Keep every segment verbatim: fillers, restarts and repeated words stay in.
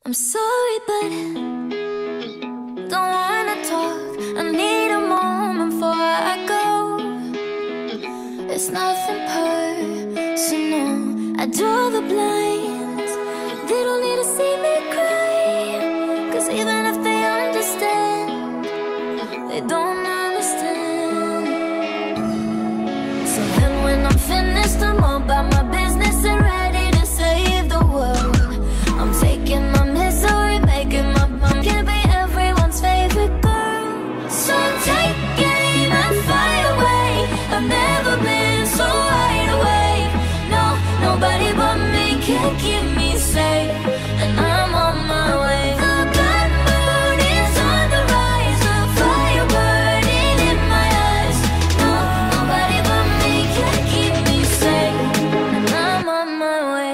I'm sorry, but don't wanna talk. I need a moment before I go. It's nothing personal. I draw the blinds. They don't need to see me cry, 'cause even if they understand, they don't understand. So then when I'm finished, I'm all about my business and ready to save the world. I'm taking my misery, making my mom can be everyone's favorite girl. So take aim and fly away. I've never been so wide awake. No, nobody but me can keep me safe, and I'm on my way. The bad mood is on the rise, a fire burning in my eyes. No, nobody but me can keep me safe, and I'm on my way.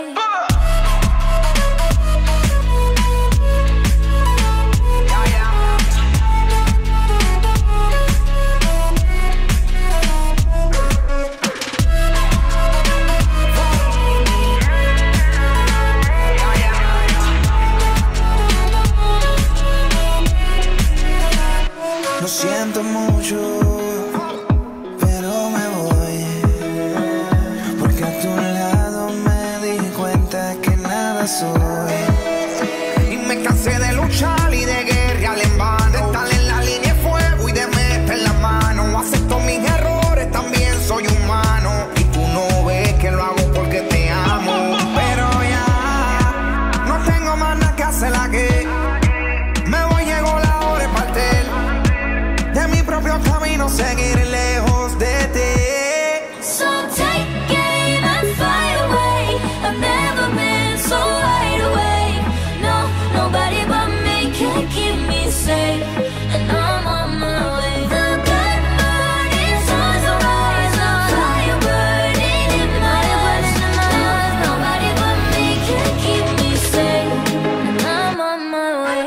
Lo siento mucho, pero me voy, porque a tu lado me di cuenta que nada soy. Y me cansé de luchar y de guerrear en vano, de estar en la línea de fuego y de meter la mano. Acepto mis errores, también soy humano, y tú no ves que lo hago porque te amo. Pero ya no tengo más nada que hacer aquí. Me voy, llegó la hora de partir de mi propio camino, seguir lejos de ti. So take aim and fly away. I've never been so wide awake. No, nobody but me can keep me safe, and I'm on my way. The good mood is on the rise, a fire burning in my eyes. Nobody but me can keep me safe, and I'm on my way.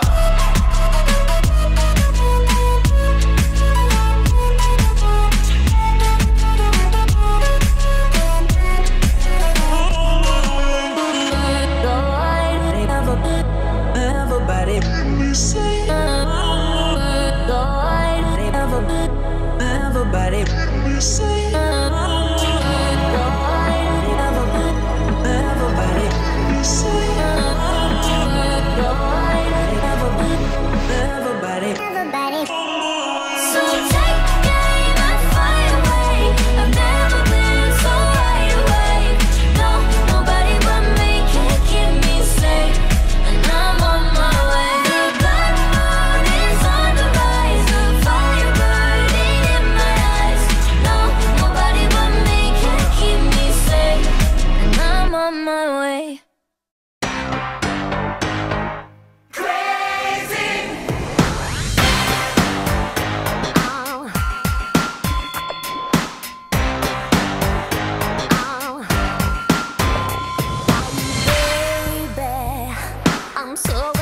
Everybody, everybody say, everybody say, everybody, everybody. So take aim and fly away. I've never been so wide awake. No, nobody but me can keep me safe, and I'm on my way. The bad mood is on the rise, a fire burning in my eyes. No, nobody but me can keep me safe, and I'm on my way. Baby, I'm so